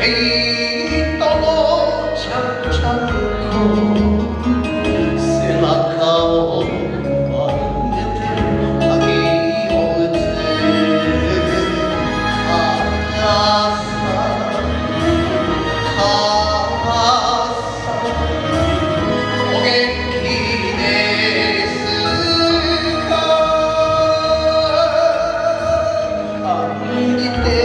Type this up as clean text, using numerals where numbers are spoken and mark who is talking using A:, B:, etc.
A: いともちゃちゃと背中を上げて鍵を打つ母さん母さんお元気ですか歩いて